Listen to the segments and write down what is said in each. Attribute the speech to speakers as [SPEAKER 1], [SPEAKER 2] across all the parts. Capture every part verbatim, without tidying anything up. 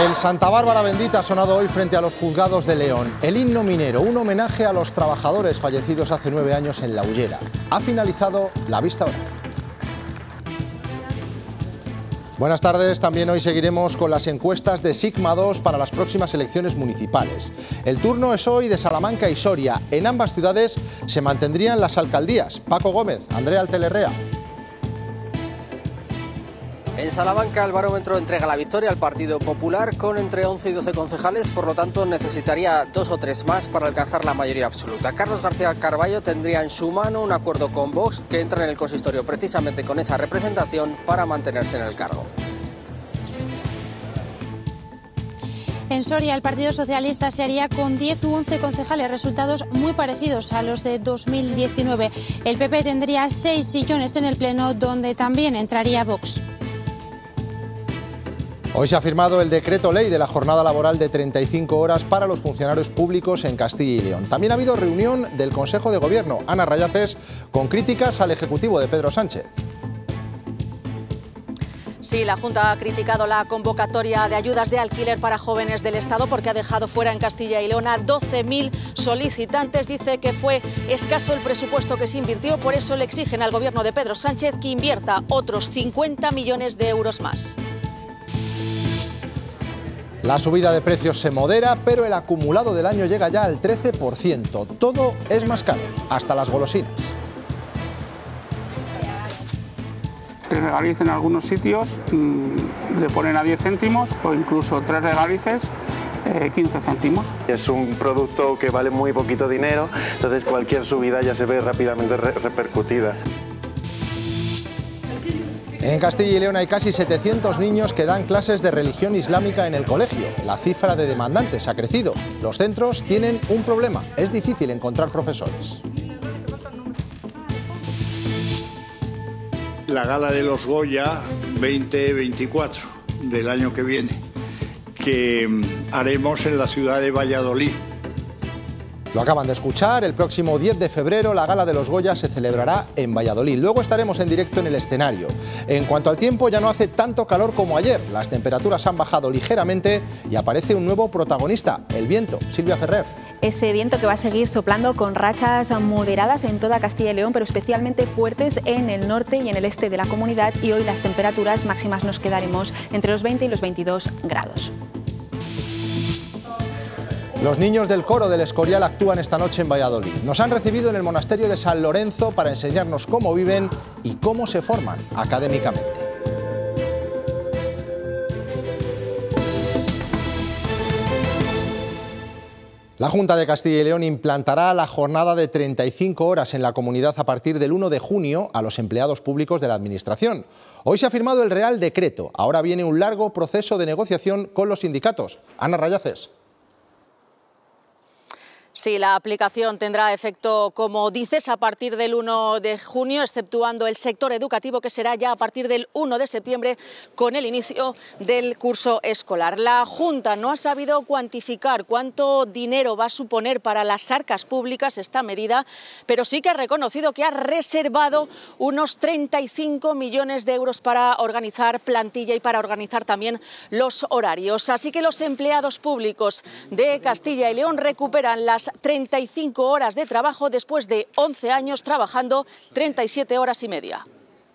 [SPEAKER 1] El Santa Bárbara Bendita ha sonado hoy frente a los juzgados de León. El himno minero, un homenaje a los trabajadores fallecidos hace nueve años en La Hullera. Ha finalizado la vista oral. Buenas tardes, también hoy seguiremos con las encuestas de Sigma dos para las próximas elecciones municipales. El turno es hoy de Salamanca y Soria. En ambas ciudades se mantendrían las alcaldías. Paco Gómez, Andrea Altelerrea.
[SPEAKER 2] En Salamanca el barómetro entrega la victoria al Partido Popular con entre once y doce concejales, por lo tanto necesitaría dos o tres más para alcanzar la mayoría absoluta. Carlos García Carballo tendría en su mano un acuerdo con Vox, que entra en el consistorio precisamente con esa representación para mantenerse en el cargo.
[SPEAKER 3] En Soria, el Partido Socialista se haría con diez u once concejales, resultados muy parecidos a los de dos mil diecinueve. El P P tendría seis sillones en el Pleno, donde también entraría Vox.
[SPEAKER 1] Hoy se ha firmado el decreto ley de la jornada laboral de treinta y cinco horas para los funcionarios públicos en Castilla y León. También ha habido reunión del Consejo de Gobierno. Ana Rayaces, con críticas al Ejecutivo de Pedro Sánchez.
[SPEAKER 4] Sí, la Junta ha criticado la convocatoria de ayudas de alquiler para jóvenes del Estado porque ha dejado fuera en Castilla y León a doce mil solicitantes. Dice que fue escaso el presupuesto que se invirtió, por eso le exigen al Gobierno de Pedro Sánchez que invierta otros cincuenta millones de euros más.
[SPEAKER 1] La subida de precios se modera, pero el acumulado del año llega ya al trece por ciento. Todo es más caro, hasta las golosinas.
[SPEAKER 5] Tres regaliz en algunos sitios mmm, le ponen a diez céntimos o incluso tres regalices eh, quince céntimos.
[SPEAKER 6] Es un producto que vale muy poquito dinero, entonces cualquier subida ya se ve rápidamente re repercutida.
[SPEAKER 1] En Castilla y León hay casi setecientos niños que dan clases de religión islámica en el colegio. La cifra de demandantes ha crecido. Los centros tienen un problema: es difícil encontrar profesores.
[SPEAKER 7] La gala de los Goya veinte veinticuatro del año que viene, que haremos en la ciudad de Valladolid.
[SPEAKER 1] Lo acaban de escuchar, el próximo diez de febrero la Gala de los Goya se celebrará en Valladolid. Luego estaremos en directo en el escenario. En cuanto al tiempo, ya no hace tanto calor como ayer. Las temperaturas han bajado ligeramente y aparece un nuevo protagonista, el viento. Silvia Ferrer.
[SPEAKER 8] Ese viento que va a seguir soplando con rachas moderadas en toda Castilla y León, pero especialmente fuertes en el norte y en el este de la comunidad. Y hoy las temperaturas máximas nos quedaremos entre los veinte y los veintidós grados.
[SPEAKER 1] Los niños del coro del Escorial actúan esta noche en Valladolid. Nos han recibido en el monasterio de San Lorenzo para enseñarnos cómo viven y cómo se forman académicamente. La Junta de Castilla y León implantará la jornada de treinta y cinco horas en la comunidad a partir del uno de junio a los empleados públicos de la Administración. Hoy se ha firmado el Real Decreto. Ahora viene un largo proceso de negociación con los sindicatos. Ana Rayaces.
[SPEAKER 4] Sí, la aplicación tendrá efecto, como dices, a partir del uno de junio, exceptuando el sector educativo, que será ya a partir del uno de septiembre con el inicio del curso escolar. La Junta no ha sabido cuantificar cuánto dinero va a suponer para las arcas públicas esta medida, pero sí que ha reconocido que ha reservado unos treinta y cinco millones de euros para organizar plantilla y para organizar también los horarios. Así que los empleados públicos de Castilla y León recuperan las treinta y cinco horas de trabajo después de once años trabajando treinta y siete horas y media.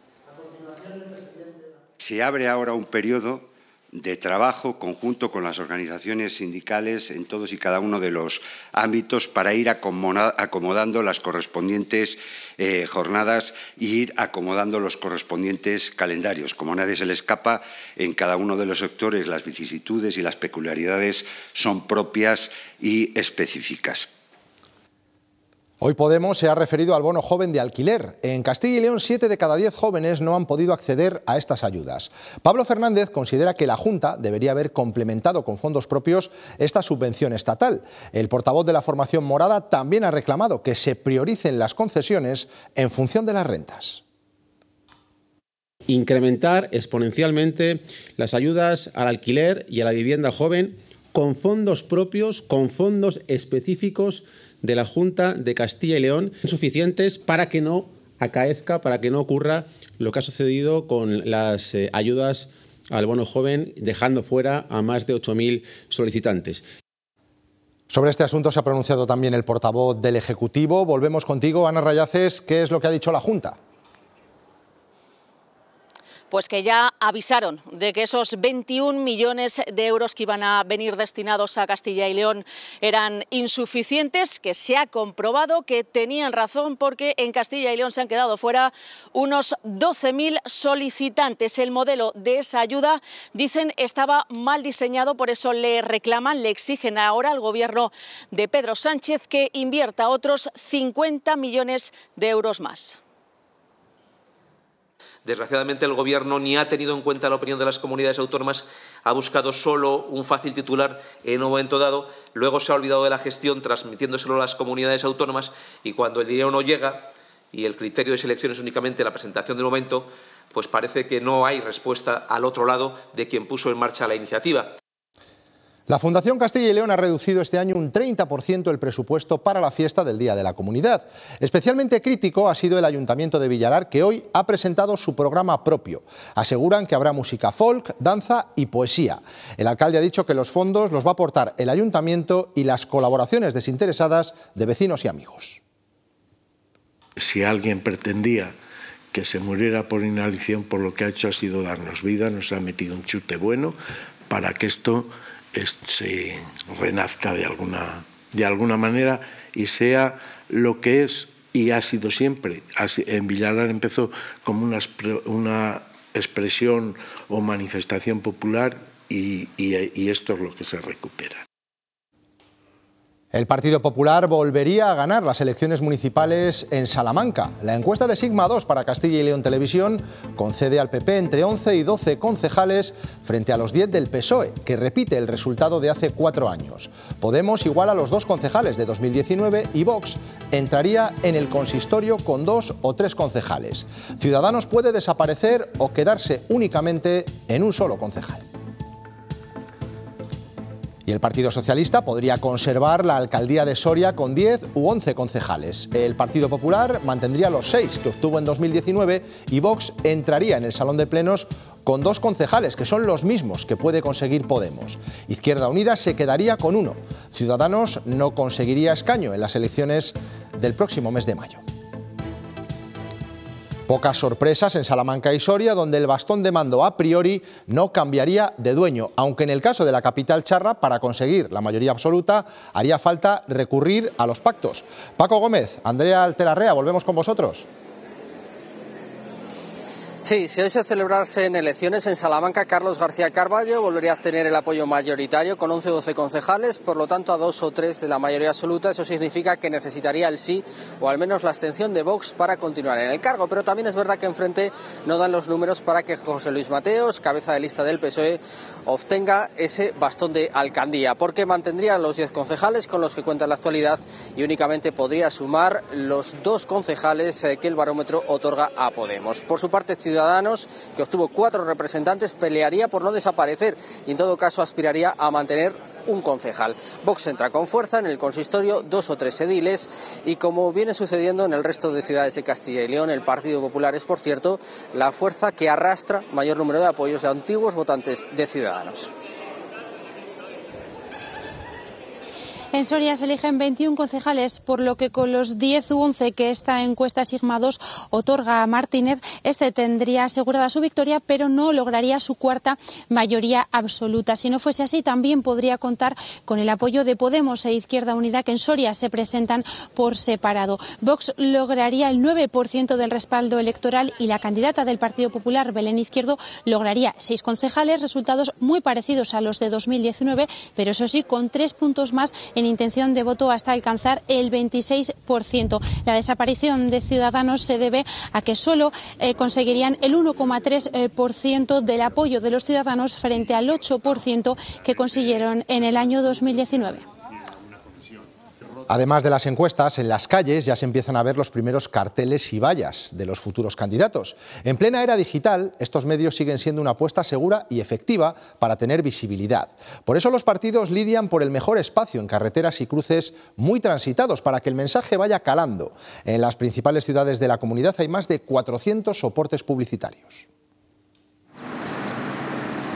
[SPEAKER 9] Se abre ahora un periodo de trabajo conjunto con las organizaciones sindicales en todos y cada uno de los ámbitos para ir acomodando las correspondientes eh, jornadas e ir acomodando los correspondientes calendarios. Como a nadie se le escapa, en cada uno de los sectores las vicisitudes y las peculiaridades son propias y específicas.
[SPEAKER 1] Hoy Podemos se ha referido al bono joven de alquiler. En Castilla y León, siete de cada diez jóvenes no han podido acceder a estas ayudas. Pablo Fernández considera que la Junta debería haber complementado con fondos propios esta subvención estatal. El portavoz de la formación morada también ha reclamado que se prioricen las concesiones en función de las rentas.
[SPEAKER 10] Incrementar exponencialmente las ayudas al alquiler y a la vivienda joven con fondos propios, con fondos específicos de la Junta de Castilla y León, suficientes para que no acaezca, para que no ocurra lo que ha sucedido con las eh, ayudas al bono joven, dejando fuera a más de ocho mil solicitantes.
[SPEAKER 1] Sobre este asunto se ha pronunciado también el portavoz del Ejecutivo. Volvemos contigo, Ana Rayaces. ¿Qué es lo que ha dicho la Junta?
[SPEAKER 4] Pues que ya avisaron de que esos veintiún millones de euros que iban a venir destinados a Castilla y León eran insuficientes, que se ha comprobado que tenían razón porque en Castilla y León se han quedado fuera unos doce mil solicitantes. El modelo de esa ayuda, dicen, estaba mal diseñado, por eso le reclaman, le exigen ahora al gobierno de Pedro Sánchez que invierta otros cincuenta millones de euros más.
[SPEAKER 11] Desgraciadamente el Gobierno ni ha tenido en cuenta la opinión de las comunidades autónomas, ha buscado solo un fácil titular en un momento dado, luego se ha olvidado de la gestión transmitiéndoselo a las comunidades autónomas y cuando el dinero no llega y el criterio de selección es únicamente la presentación del momento, pues parece que no hay respuesta al otro lado de quien puso en marcha la iniciativa.
[SPEAKER 1] La Fundación Castilla y León ha reducido este año un treinta por ciento el presupuesto para la fiesta del Día de la Comunidad. Especialmente crítico ha sido el Ayuntamiento de Villalar, que hoy ha presentado su programa propio. Aseguran que habrá música folk, danza y poesía. El alcalde ha dicho que los fondos los va a aportar el Ayuntamiento y las colaboraciones desinteresadas de vecinos y amigos.
[SPEAKER 12] Si alguien pretendía que se muriera por inhalación, por lo que ha hecho ha sido darnos vida, nos ha metido un chute bueno para que esto se renazca de alguna, de alguna manera y sea lo que es y ha sido siempre. En Villalar empezó como una, una expresión o manifestación popular y, y, y esto es lo que se recupera.
[SPEAKER 1] El Partido Popular volvería a ganar las elecciones municipales en Salamanca. La encuesta de Sigma dos para Castilla y León Televisión concede al P P entre once y doce concejales frente a los diez del P S O E, que repite el resultado de hace cuatro años. Podemos iguala a los dos concejales de dos mil diecinueve y Vox entraría en el consistorio con dos o tres concejales. Ciudadanos puede desaparecer o quedarse únicamente en un solo concejal. Y el Partido Socialista podría conservar la alcaldía de Soria con diez u once concejales. El Partido Popular mantendría los seis que obtuvo en dos mil diecinueve y Vox entraría en el Salón de Plenos con dos concejales, que son los mismos que puede conseguir Podemos. Izquierda Unida se quedaría con uno. Ciudadanos no conseguiría escaño en las elecciones del próximo mes de mayo. Pocas sorpresas en Salamanca y Soria, donde el bastón de mando a priori no cambiaría de dueño, aunque en el caso de la capital charra, para conseguir la mayoría absoluta, haría falta recurrir a los pactos. Paco Gómez, Andrea Alterarrea, volvemos con vosotros.
[SPEAKER 2] Sí, si hoy se celebrasen elecciones en Salamanca, Carlos García Carballo volvería a obtener el apoyo mayoritario con once o doce concejales, por lo tanto a dos o tres de la mayoría absoluta. Eso significa que necesitaría el sí o al menos la abstención de Vox para continuar en el cargo, pero también es verdad que enfrente no dan los números para que José Luis Mateos, cabeza de lista del P S O E, obtenga ese bastón de alcaldía, porque mantendría los diez concejales con los que cuenta en la actualidad y únicamente podría sumar los dos concejales que el barómetro otorga a Podemos. Por su parte, Ciudadanos, que obtuvo cuatro representantes, pelearía por no desaparecer y en todo caso aspiraría a mantener un concejal. Vox entra con fuerza en el consistorio, dos o tres ediles, y como viene sucediendo en el resto de ciudades de Castilla y León, el Partido Popular es, por cierto, la fuerza que arrastra mayor número de apoyos de antiguos votantes de Ciudadanos.
[SPEAKER 3] En Soria se eligen veintiún concejales, por lo que con los diez u once que esta encuesta Sigma dos otorga a Martínez, este tendría asegurada su victoria, pero no lograría su cuarta mayoría absoluta. Si no fuese así, también podría contar con el apoyo de Podemos e Izquierda Unida, que en Soria se presentan por separado. Vox lograría el nueve por ciento del respaldo electoral y la candidata del Partido Popular, Belén Izquierdo, lograría seis concejales, resultados muy parecidos a los de dos mil diecinueve, pero eso sí, con tres puntos más en intención de voto hasta alcanzar el veintiséis por ciento. La desaparición de Ciudadanos se debe a que solo eh, conseguirían el uno coma tres por ciento del apoyo de los ciudadanos frente al ocho por ciento que consiguieron en el año dos mil diecinueve.
[SPEAKER 1] Además de las encuestas, en las calles ya se empiezan a ver los primeros carteles y vallas de los futuros candidatos. En plena era digital, estos medios siguen siendo una apuesta segura y efectiva para tener visibilidad. Por eso los partidos lidian por el mejor espacio en carreteras y cruces muy transitados para que el mensaje vaya calando. En las principales ciudades de la comunidad hay más de cuatrocientos soportes publicitarios.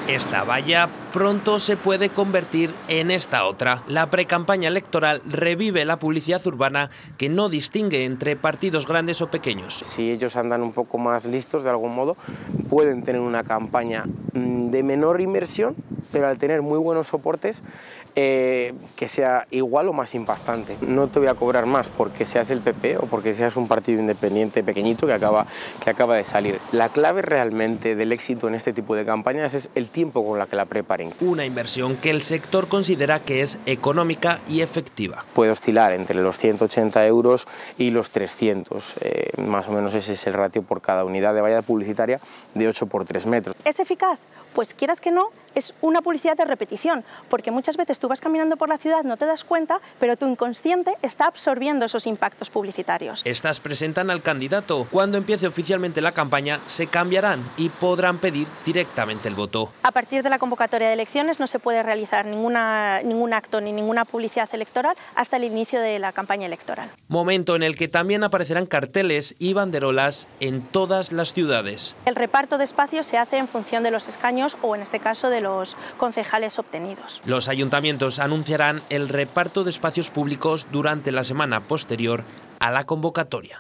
[SPEAKER 13] Esta valla pronto se puede convertir en esta otra. La precampaña electoral revive la publicidad urbana que no distingue entre partidos grandes o pequeños.
[SPEAKER 14] Si ellos andan un poco más listos de algún modo, pueden tener una campaña de menor inversión, pero al tener muy buenos soportes, eh, que sea igual o más impactante. No te voy a cobrar más porque seas el P P o porque seas un partido independiente pequeñito que acaba, que acaba de salir. La clave realmente del éxito en este tipo de campañas es el tiempo con la que la preparen.
[SPEAKER 13] Una inversión que el sector considera que es económica y efectiva.
[SPEAKER 14] Puede oscilar entre los ciento ochenta euros y los trescientos, eh, más o menos ese es el ratio por cada unidad de valla publicitaria de ocho por tres metros.
[SPEAKER 15] ¿Es eficaz? Pues quieras que no, es una publicidad de repetición, porque muchas veces tú vas caminando por la ciudad, no te das cuenta, pero tu inconsciente está absorbiendo esos impactos publicitarios.
[SPEAKER 13] Estas presentan al candidato. Cuando empiece oficialmente la campaña, se cambiarán y podrán pedir directamente el voto.
[SPEAKER 15] A partir de la convocatoria de elecciones no se puede realizar ninguna, ningún acto ni ninguna publicidad electoral hasta el inicio de la campaña electoral.
[SPEAKER 13] Momento en el que también aparecerán carteles y banderolas en todas las ciudades.
[SPEAKER 15] El reparto de espacios se hace en función de los escaños o en este caso de los concejales obtenidos.
[SPEAKER 13] Los ayuntamientos anunciarán el reparto de espacios públicos durante la semana posterior a la convocatoria.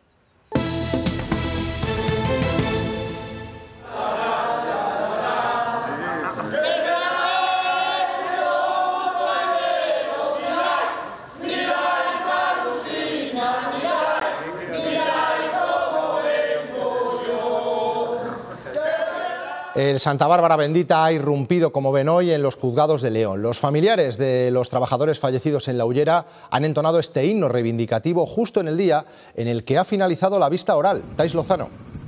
[SPEAKER 1] El Santa Bárbara Bendita ha irrumpido, como ven hoy, en los juzgados de León. Los familiares de los trabajadores fallecidos en la Hullera han entonado este himno reivindicativo justo en el día en el que ha finalizado la vista oral. Tais Lozano.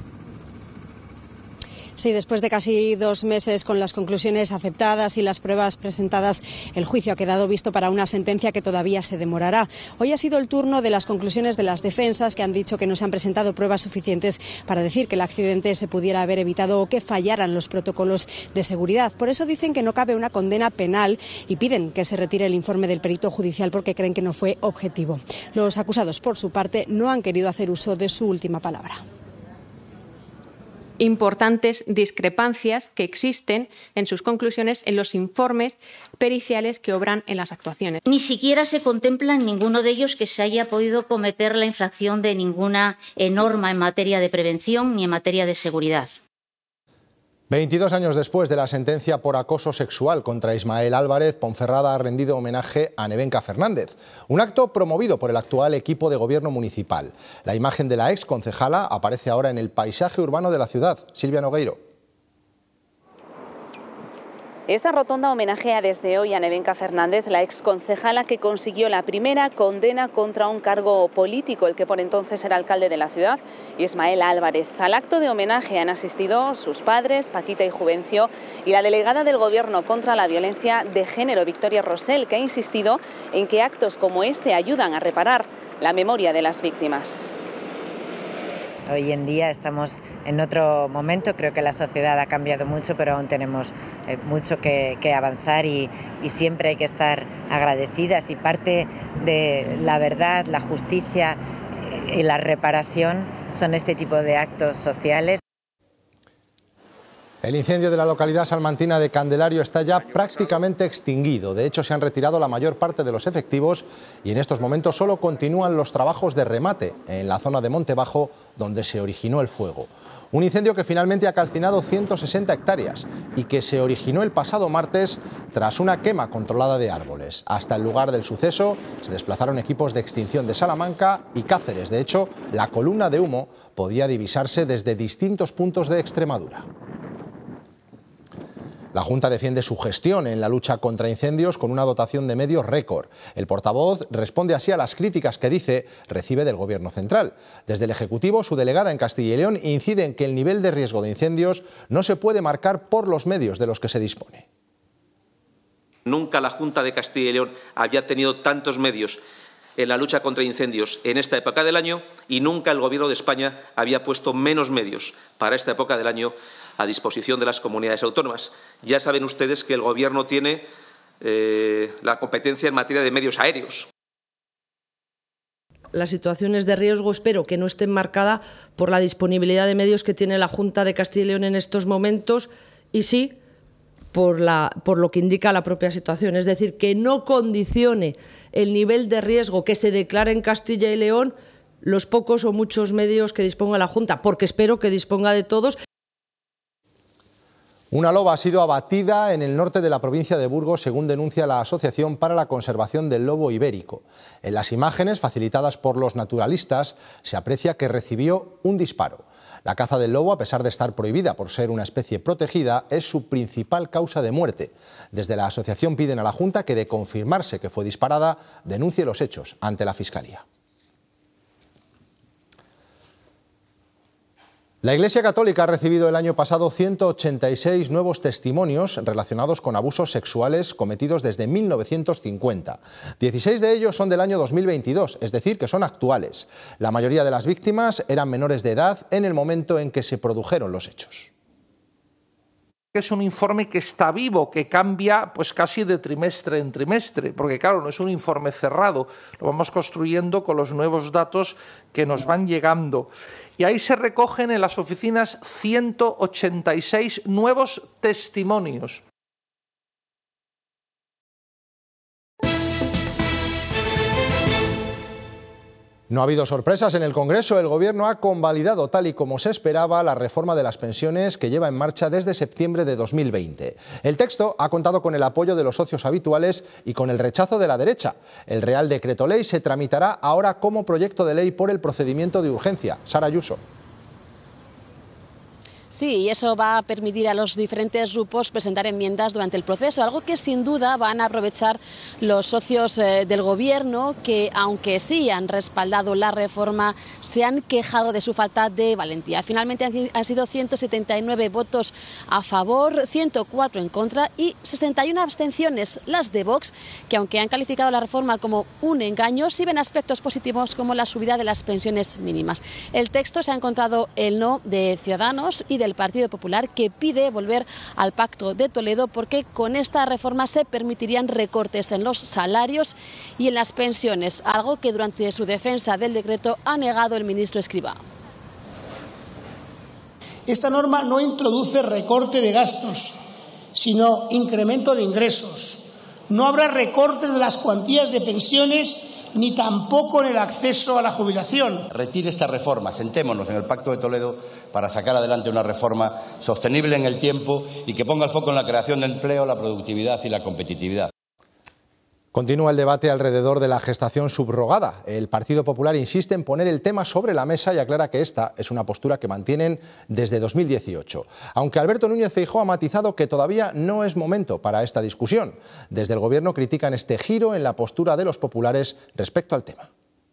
[SPEAKER 16] Sí, después de casi dos meses con las conclusiones aceptadas y las pruebas presentadas, el juicio ha quedado visto para una sentencia que todavía se demorará. Hoy ha sido el turno de las conclusiones de las defensas, que han dicho que no se han presentado pruebas suficientes para decir que el accidente se pudiera haber evitado o que fallaran los protocolos de seguridad. Por eso dicen que no cabe una condena penal y piden que se retire el informe del perito judicial porque creen que no fue objetivo. Los acusados, por su parte, no han querido hacer uso de su última palabra.
[SPEAKER 8] Importantes discrepancias que existen en sus conclusiones en los informes periciales que obran en las actuaciones.
[SPEAKER 17] Ni siquiera se contempla en ninguno de ellos que se haya podido cometer la infracción de ninguna norma en materia de prevención ni en materia de seguridad.
[SPEAKER 1] veintidós años después de la sentencia por acoso sexual contra Ismael Álvarez, Ponferrada ha rendido homenaje a Nevenka Fernández, un acto promovido por el actual equipo de gobierno municipal. La imagen de la ex concejala aparece ahora en el paisaje urbano de la ciudad. Silvia Nogueiro.
[SPEAKER 18] Esta rotonda homenajea desde hoy a Nevenka Fernández, la exconcejala que consiguió la primera condena contra un cargo político, el que por entonces era alcalde de la ciudad, Ismael Álvarez. Al acto de homenaje han asistido sus padres, Paquita y Juvencio, y la delegada del Gobierno contra la violencia de género, Victoria Rosell, que ha insistido en que actos como este ayudan a reparar la memoria de las víctimas.
[SPEAKER 19] Hoy en día estamos en otro momento, creo que la sociedad ha cambiado mucho, pero aún tenemos eh, mucho que, que avanzar y, y siempre hay que estar agradecidas, y parte de la verdad, la justicia y la reparación son este tipo de actos sociales.
[SPEAKER 1] El incendio de la localidad salmantina de Candelario está ya prácticamente extinguido. De hecho, se han retirado la mayor parte de los efectivos y en estos momentos solo continúan los trabajos de remate en la zona de Montebajo, donde se originó el fuego. Un incendio que finalmente ha calcinado ciento sesenta hectáreas y que se originó el pasado martes tras una quema controlada de árboles. Hasta el lugar del suceso se desplazaron equipos de extinción de Salamanca y Cáceres. De hecho, la columna de humo podía divisarse desde distintos puntos de Extremadura. La Junta defiende su gestión en la lucha contra incendios con una dotación de medios récord. El portavoz responde así a las críticas que dice recibe del Gobierno central. Desde el Ejecutivo, su delegada en Castilla y León incide en que el nivel de riesgo de incendios no se puede marcar por los medios de los que se dispone.
[SPEAKER 11] Nunca la Junta de Castilla y León había tenido tantos medios en la lucha contra incendios en esta época del año y nunca el Gobierno de España había puesto menos medios para esta época del año a disposición de las comunidades autónomas. Ya saben ustedes que el Gobierno tiene eh, la competencia en materia de medios aéreos.
[SPEAKER 20] Las situaciones de riesgo espero que no estén marcadas por la disponibilidad de medios que tiene la Junta de Castilla y León en estos momentos y sí por, la, por lo que indica la propia situación, es decir, que no condicione el nivel de riesgo que se declara en Castilla y León los pocos o muchos medios que disponga la Junta, porque espero que disponga de todos.
[SPEAKER 1] Una loba ha sido abatida en el norte de la provincia de Burgos, según denuncia la Asociación para la Conservación del Lobo Ibérico. En las imágenes facilitadas por los naturalistas se aprecia que recibió un disparo. La caza del lobo, a pesar de estar prohibida por ser una especie protegida, es su principal causa de muerte. Desde la asociación piden a la Junta que, de confirmarse que fue disparada, denuncie los hechos ante la Fiscalía. La Iglesia Católica ha recibido el año pasado ciento ochenta y seis nuevos testimonios relacionados con abusos sexuales cometidos desde mil novecientos cincuenta. dieciséis de ellos son del año dos mil veintidós, es decir, que son actuales. La mayoría de las víctimas eran menores de edad en el momento en que se produjeron los hechos.
[SPEAKER 21] Es un informe que está vivo, que cambia pues casi de trimestre en trimestre, porque claro, no es un informe cerrado, lo vamos construyendo con los nuevos datos que nos van llegando. Y ahí se recogen en las oficinas ciento ochenta y seis nuevos testimonios.
[SPEAKER 1] No ha habido sorpresas en el Congreso. El Gobierno ha convalidado, tal y como se esperaba, la reforma de las pensiones que lleva en marcha desde septiembre de dos mil veinte. El texto ha contado con el apoyo de los socios habituales y con el rechazo de la derecha. El Real Decreto Ley se tramitará ahora como proyecto de ley por el procedimiento de urgencia. Sara Ayuso.
[SPEAKER 22] Sí, y eso va a permitir a los diferentes grupos presentar enmiendas durante el proceso, algo que sin duda van a aprovechar los socios eh, del Gobierno, que aunque sí han respaldado la reforma, se han quejado de su falta de valentía. Finalmente han, han sido ciento setenta y nueve votos a favor, ciento cuatro en contra y sesenta y una abstenciones, las de Vox, que aunque han calificado la reforma como un engaño, sí ven aspectos positivos como la subida de las pensiones mínimas. El texto se ha encontrado el no de Ciudadanos y de del Partido Popular, que pide volver al Pacto de Toledo porque con esta reforma se permitirían recortes en los salarios y en las pensiones, algo que durante su defensa del decreto ha negado el ministro Escrivá.
[SPEAKER 23] Esta norma no introduce recorte de gastos, sino incremento de ingresos. No habrá recortes de las cuantías de pensiones ni tampoco en el acceso a la jubilación.
[SPEAKER 24] Retire esta reforma, sentémonos en el Pacto de Toledo para sacar adelante una reforma sostenible en el tiempo y que ponga el foco en la creación de empleo, la productividad y la competitividad.
[SPEAKER 1] Continúa el debate alrededor de la gestación subrogada. El Partido Popular insiste en poner el tema sobre la mesa y aclara que esta es una postura que mantienen desde dos mil dieciocho. Aunque Alberto Núñez Feijóo ha matizado que todavía no es momento para esta discusión. Desde el Gobierno critican este giro en la postura de los populares respecto al tema.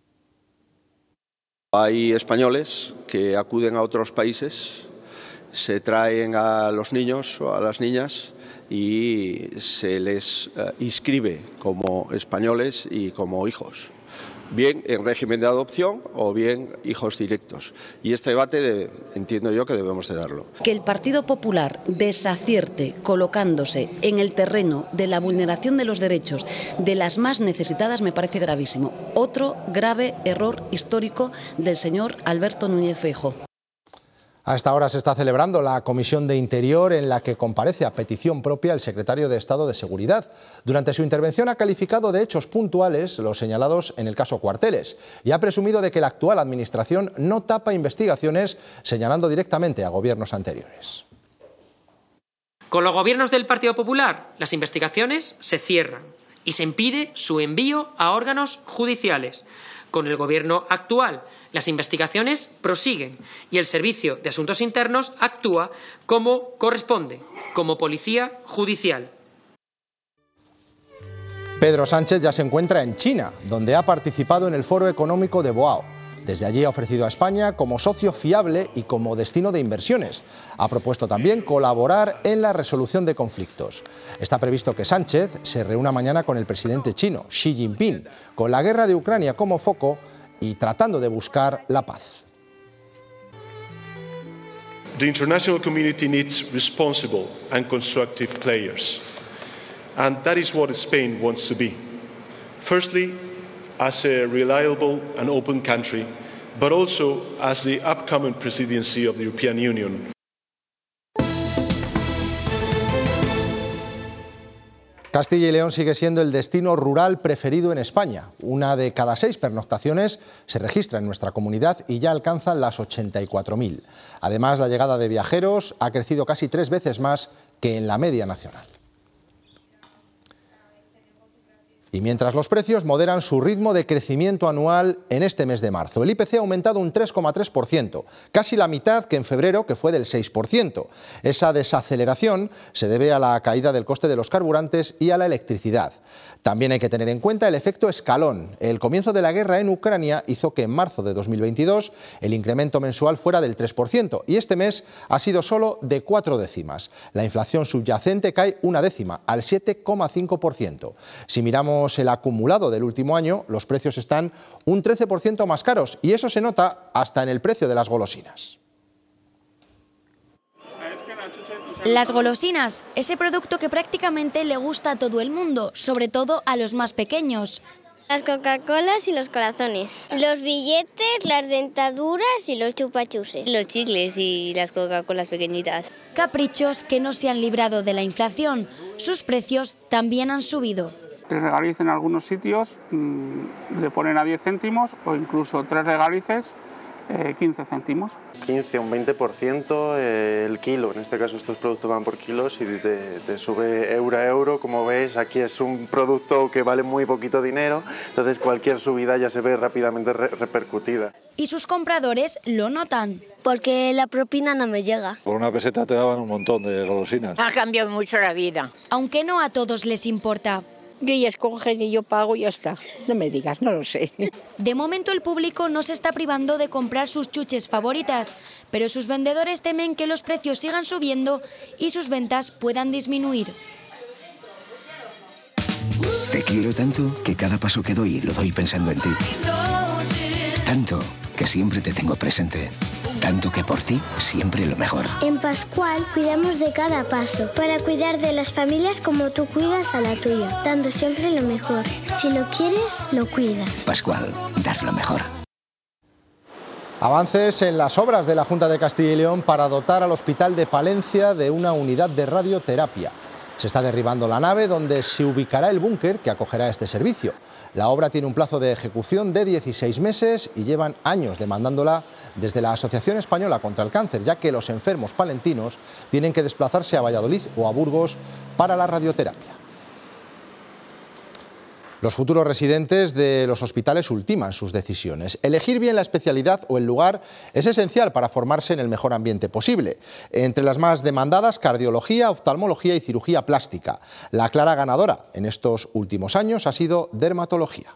[SPEAKER 25] Hay españoles que acuden a otros países, se traen a los niños o a las niñas y se les uh, inscribe como españoles y como hijos, bien en régimen de adopción o bien hijos directos. Y este debate de, entiendo yo que debemos de darlo.
[SPEAKER 26] Que el Partido Popular desacierte colocándose en el terreno de la vulneración de los derechos de las más necesitadas me parece gravísimo. Otro grave error histórico del señor Alberto Núñez Feijóo.
[SPEAKER 1] A esta hora se está celebrando la Comisión de Interior, en la que comparece a petición propia el secretario de Estado de Seguridad. Durante su intervención ha calificado de hechos puntuales los señalados en el caso Cuarteles y ha presumido de que la actual administración no tapa investigaciones, señalando directamente a gobiernos anteriores.
[SPEAKER 27] Con los gobiernos del Partido Popular, las investigaciones se cierran y se impide su envío a órganos judiciales. Con el gobierno actual, las investigaciones prosiguen y el Servicio de Asuntos Internos actúa como corresponde, como policía judicial.
[SPEAKER 1] Pedro Sánchez ya se encuentra en China, donde ha participado en el Foro Económico de Boao. Desde allí ha ofrecido a España como socio fiable y como destino de inversiones. Ha propuesto también colaborar en la resolución de conflictos. Está previsto que Sánchez se reúna mañana con el presidente chino, Xi Jinping, con la guerra de Ucrania como foco y tratando de buscar la paz.
[SPEAKER 28] The international community needs responsible and constructive players. And that is what Spain wants to be. Firstly, as a reliable and open country, but also as the upcoming presidency of the European Union.
[SPEAKER 1] Castilla y León sigue siendo el destino rural preferido en España. Una de cada seis pernoctaciones se registra en nuestra comunidad y ya alcanzan las ochenta y cuatro mil. Además, la llegada de viajeros ha crecido casi tres veces más que en la media nacional. Y mientras los precios moderan su ritmo de crecimiento anual en este mes de marzo. El I P C ha aumentado un tres coma tres por ciento, casi la mitad que en febrero, que fue del seis por ciento. Esa desaceleración se debe a la caída del coste de los carburantes y a la electricidad. También hay que tener en cuenta el efecto escalón. El comienzo de la guerra en Ucrania hizo que en marzo de dos mil veintidós el incremento mensual fuera del tres por ciento y este mes ha sido solo de cuatro décimas. La inflación subyacente cae una décima, al siete coma cinco por ciento. Si miramos el acumulado del último año, los precios están un trece por ciento más caros y eso se nota hasta en el precio de las golosinas.
[SPEAKER 2] Las golosinas, ese producto que prácticamente le gusta a todo el mundo, sobre todo a los más pequeños.
[SPEAKER 4] Las Coca-Colas y los corazones. Los billetes, las dentaduras y los chupachuses.
[SPEAKER 5] Los chicles y las Coca-Colas pequeñitas.
[SPEAKER 2] Caprichos que no se han librado de la inflación. Sus precios también han subido.
[SPEAKER 6] El regaliz en algunos sitios mmm, le ponen a diez céntimos o incluso tres regalices eh, quince céntimos.
[SPEAKER 7] quince, un veinte por ciento eh, el kilo. En este caso estos productos van por kilos y te, te sube euro a euro. Como veis, aquí es un producto que vale muy poquito dinero, entonces cualquier subida ya se ve rápidamente re repercutida.
[SPEAKER 2] Y sus compradores lo notan.
[SPEAKER 4] Porque la propina no me llega.
[SPEAKER 9] Por una peseta te daban un montón de golosinas.
[SPEAKER 10] Ha cambiado mucho la vida.
[SPEAKER 2] Aunque no a todos les importa.
[SPEAKER 10] Que ellas cogen y yo pago y ya está. No me digas, no lo sé.
[SPEAKER 2] De momento el público no se está privando de comprar sus chuches favoritas, pero sus vendedores temen que los precios sigan subiendo y sus ventas puedan disminuir.
[SPEAKER 12] Te quiero tanto que cada paso que doy lo doy pensando en ti. Tanto que siempre te tengo presente. Tanto que por ti, siempre lo mejor.
[SPEAKER 4] En Pascual cuidamos de cada paso, para cuidar de las familias como tú cuidas a la tuya, dando siempre lo mejor. Si lo quieres, lo cuidas.
[SPEAKER 12] Pascual, dar lo mejor.
[SPEAKER 1] Avances en las obras de la Junta de Castilla y León para dotar al Hospital de Palencia de una unidad de radioterapia. Se está derribando la nave donde se ubicará el búnker que acogerá este servicio. La obra tiene un plazo de ejecución de dieciséis meses y llevan años demandándola desde la Asociación Española contra el Cáncer, ya que los enfermos palentinos tienen que desplazarse a Valladolid o a Burgos para la radioterapia. Los futuros residentes de los hospitales ultiman sus decisiones. Elegir bien la especialidad o el lugar es esencial para formarse en el mejor ambiente posible. Entre las más demandadas, cardiología, oftalmología y cirugía plástica. La clara ganadora en estos últimos años ha sido dermatología.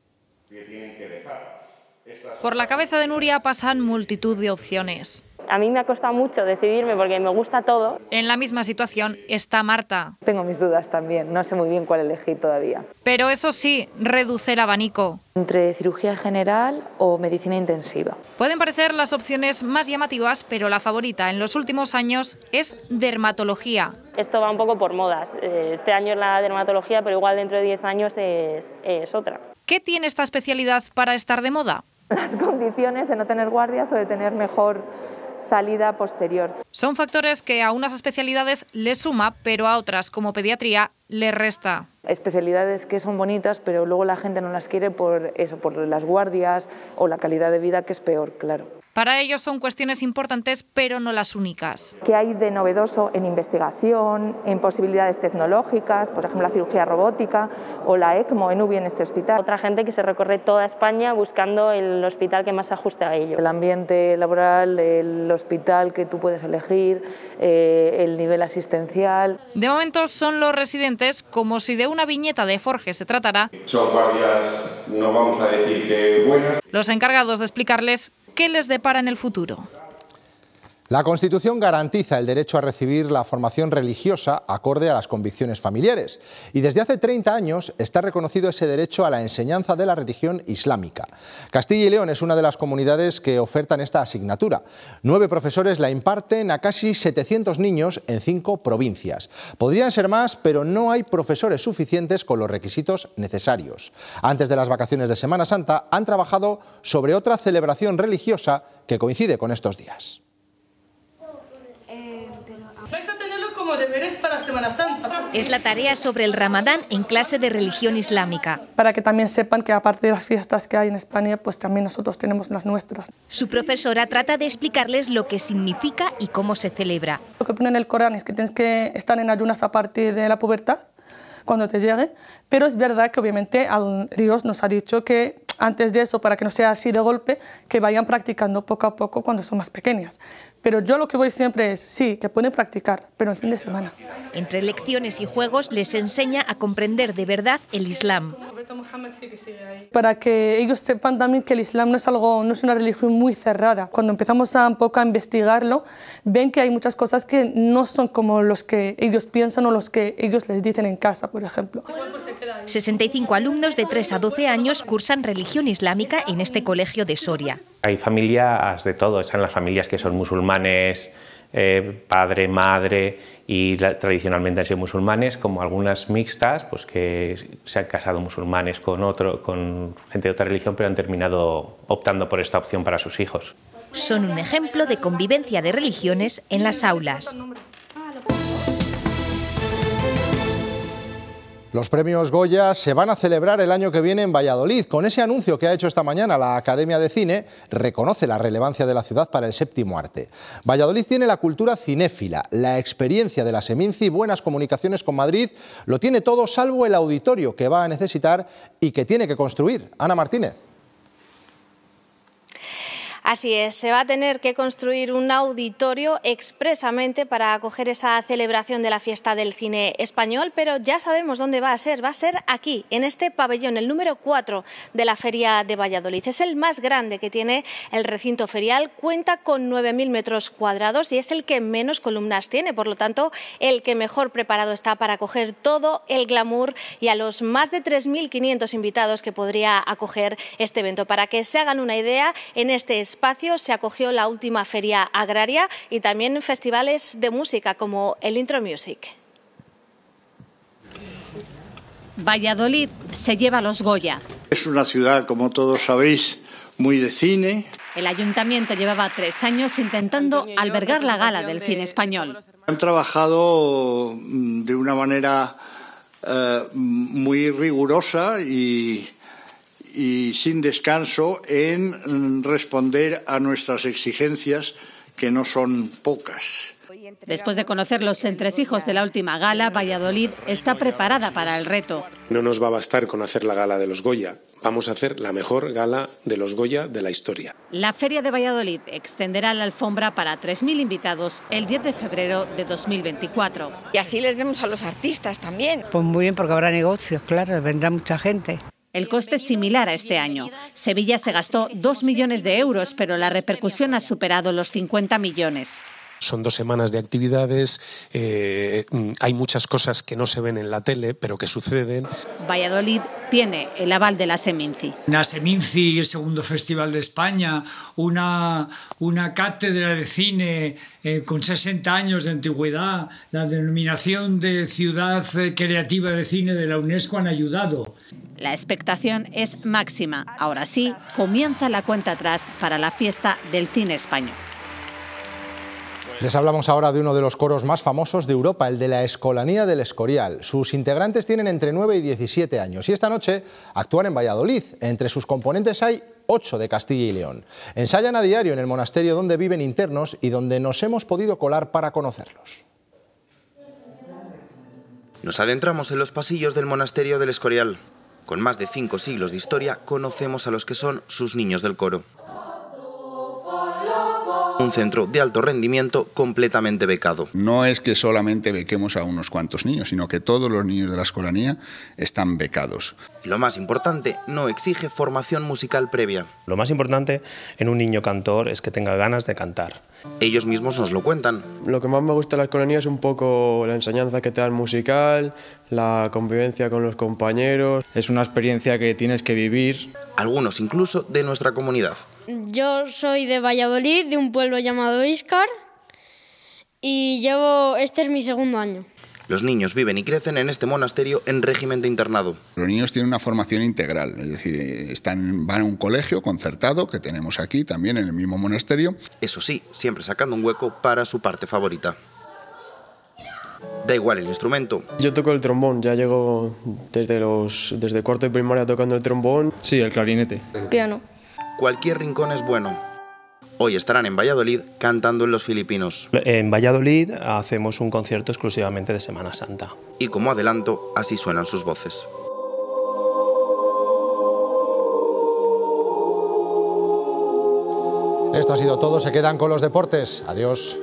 [SPEAKER 29] Por la cabeza de Nuria pasan multitud de opciones.
[SPEAKER 30] A mí me ha costado mucho decidirme porque me gusta todo.
[SPEAKER 29] En la misma situación está Marta.
[SPEAKER 31] Tengo mis dudas también, no sé muy bien cuál elegir todavía.
[SPEAKER 29] Pero eso sí, reduce el abanico.
[SPEAKER 31] Entre cirugía general o medicina intensiva.
[SPEAKER 29] Pueden parecer las opciones más llamativas, pero la favorita en los últimos años es dermatología.
[SPEAKER 30] Esto va un poco por modas. Este año es la dermatología, pero igual dentro de diez años es, es otra.
[SPEAKER 29] ¿Qué tiene esta especialidad para estar de moda?
[SPEAKER 31] Las condiciones de no tener guardias o de tener mejor salida posterior.
[SPEAKER 29] Son factores que a unas especialidades les suma, pero a otras, como pediatría, les resta.
[SPEAKER 31] Especialidades que son bonitas, pero luego la gente no las quiere por eso, por las guardias o la calidad de vida, que es peor, claro.
[SPEAKER 29] Para ellos son cuestiones importantes, pero no las únicas.
[SPEAKER 31] ¿Qué hay de novedoso en investigación, en posibilidades tecnológicas, por ejemplo la cirugía robótica o la ECMO en U B I en este hospital?
[SPEAKER 30] Otra gente que se recorre toda España buscando el hospital que más se ajuste a ello.
[SPEAKER 31] El ambiente laboral, el hospital que tú puedes elegir, eh, el nivel asistencial.
[SPEAKER 29] De momento son los residentes, como si de una viñeta de Forge se tratara.
[SPEAKER 32] Son guardias, no vamos a decir que buenas.
[SPEAKER 29] Los encargados de explicarles ¿qué les depara en el futuro?
[SPEAKER 1] La Constitución garantiza el derecho a recibir la formación religiosa acorde a las convicciones familiares y desde hace treinta años está reconocido ese derecho a la enseñanza de la religión islámica. Castilla y León es una de las comunidades que ofertan esta asignatura. Nueve profesores la imparten a casi setecientos niños en cinco provincias. Podrían ser más, pero no hay profesores suficientes con los requisitos necesarios. Antes de las vacaciones de Semana Santa han trabajado sobre otra celebración religiosa que coincide con estos días.
[SPEAKER 33] Vais a tenerlo como
[SPEAKER 3] como deberes para Semana Santa.
[SPEAKER 29] Es la tarea sobre el Ramadán en clase de religión islámica.
[SPEAKER 3] Para que también sepan que aparte de las fiestas que hay en España, pues también nosotros tenemos las nuestras.
[SPEAKER 29] Su profesora trata de explicarles lo que significa y cómo se celebra.
[SPEAKER 3] Lo que pone en el Corán es que tienes que estar en ayunas a partir de la pubertad, cuando te llegue, pero es verdad que obviamente Dios nos ha dicho que antes de eso, para que no sea así de golpe, que vayan practicando poco a poco cuando son más pequeñas. Pero yo lo que voy siempre es, sí, que pueden practicar, pero el fin de semana.
[SPEAKER 29] Entre lecciones y juegos les enseña a comprender de verdad el Islam.
[SPEAKER 3] Para que ellos sepan también que el Islam no es algo, no es una religión muy cerrada. Cuando empezamos a un poco a investigarlo, ven que hay muchas cosas que no son como los que ellos piensan o los que ellos les dicen en casa, por ejemplo.
[SPEAKER 29] sesenta y cinco alumnos de tres a doce años cursan religión islámica en este colegio de Soria.
[SPEAKER 8] Hay familias de todo, están las familias que son musulmanes, eh, padre, madre, y la, tradicionalmente han sido musulmanes, como algunas mixtas, pues que se han casado musulmanes con, otro, con gente de otra religión, pero han terminado optando por esta opción para sus hijos.
[SPEAKER 29] Son un ejemplo de convivencia de religiones en las aulas.
[SPEAKER 1] Los premios Goya se van a celebrar el año que viene en Valladolid. Con ese anuncio que ha hecho esta mañana la Academia de Cine, reconoce la relevancia de la ciudad para el séptimo arte. Valladolid tiene la cultura cinéfila, la experiencia de la Seminci y buenas comunicaciones con Madrid. Lo tiene todo salvo el auditorio que va a necesitar y que tiene que construir. Ana Martínez.
[SPEAKER 11] Así es, se va a tener que construir un auditorio expresamente para acoger esa celebración de la fiesta del cine español, pero ya sabemos dónde va a ser, va a ser aquí, en este pabellón, el número cuatro de la Feria de Valladolid. Es el más grande que tiene el recinto ferial, cuenta con nueve mil metros cuadrados y es el que menos columnas tiene, por lo tanto, el que mejor preparado está para acoger todo el glamour y a los más de tres mil quinientos invitados que podría acoger este evento. Para que se hagan una idea, en este espacio se acogió la última feria agraria y también festivales de música como el Intro Music.
[SPEAKER 29] Valladolid se lleva los Goya.
[SPEAKER 13] Es una ciudad, como todos sabéis, muy de cine.
[SPEAKER 29] El ayuntamiento llevaba tres años intentando albergar la gala del cine español.
[SPEAKER 13] Han trabajado de una manera eh, muy rigurosa y y sin descanso en responder a nuestras exigencias, que no son pocas.
[SPEAKER 29] Después de conocer los entresijos de la última gala, Valladolid está preparada para el reto.
[SPEAKER 14] No nos va a bastar con hacer la gala de los Goya, vamos a hacer la mejor gala de los Goya de la historia.
[SPEAKER 29] La Feria de Valladolid extenderá la alfombra para tres mil invitados el diez de febrero de dos mil veinticuatro.
[SPEAKER 15] Y así les vemos a los artistas también.
[SPEAKER 10] Pues muy bien, porque habrá negocios, claro, vendrá mucha gente.
[SPEAKER 29] El coste es similar a este año. Sevilla se gastó dos millones de euros, pero la repercusión ha superado los cincuenta millones.
[SPEAKER 14] Son dos semanas de actividades, eh, hay muchas cosas que no se ven en la tele, pero que suceden.
[SPEAKER 29] Valladolid tiene el aval de la Seminci.
[SPEAKER 16] Una Seminci, el segundo festival de España, una, una cátedra de cine eh, con sesenta años de antigüedad, la denominación de ciudad creativa de cine de la UNESCO han ayudado.
[SPEAKER 29] La expectación es máxima. Ahora sí, comienza la cuenta atrás para la fiesta del cine español.
[SPEAKER 1] Les hablamos ahora de uno de los coros más famosos de Europa, el de la Escolanía del Escorial. Sus integrantes tienen entre nueve y diecisiete años y esta noche actúan en Valladolid. Entre sus componentes hay ocho de Castilla y León. Ensayan a diario en el monasterio donde viven internos y donde nos hemos podido colar para conocerlos.
[SPEAKER 17] Nos adentramos en los pasillos del monasterio del Escorial. Con más de cinco siglos de historia, conocemos a los que son sus niños del coro. Un centro de alto rendimiento completamente becado.
[SPEAKER 18] No es que solamente bequemos a unos cuantos niños, sino que todos los niños de la escolanía están becados.
[SPEAKER 17] Y lo más importante, no exige formación musical previa.
[SPEAKER 19] Lo más importante en un niño cantor es que tenga ganas de cantar.
[SPEAKER 17] Ellos mismos nos lo cuentan.
[SPEAKER 20] Lo que más me gusta de la escolanía es un poco la enseñanza que te da el musical, la convivencia con los compañeros.
[SPEAKER 21] Es una experiencia que tienes que vivir.
[SPEAKER 17] Algunos incluso de nuestra comunidad.
[SPEAKER 33] Yo soy de Valladolid, de un pueblo llamado Íscar, y llevo, este es mi segundo año.
[SPEAKER 17] Los niños viven y crecen en este monasterio en régimen de internado.
[SPEAKER 18] Los niños tienen una formación integral, es decir, están, van a un colegio concertado que tenemos aquí también en el mismo monasterio.
[SPEAKER 17] Eso sí, siempre sacando un hueco para su parte favorita. Da igual el instrumento.
[SPEAKER 20] Yo toco el trombón, ya llego desde, los, desde cuarto de primaria tocando el trombón.
[SPEAKER 21] Sí, el clarinete.
[SPEAKER 33] Piano.
[SPEAKER 17] Cualquier rincón es bueno. Hoy estarán en Valladolid cantando en Los Filipinos.
[SPEAKER 19] En Valladolid hacemos un concierto exclusivamente de Semana Santa.
[SPEAKER 17] Y como adelanto, así suenan sus voces.
[SPEAKER 1] Esto ha sido todo, se quedan con los deportes. Adiós.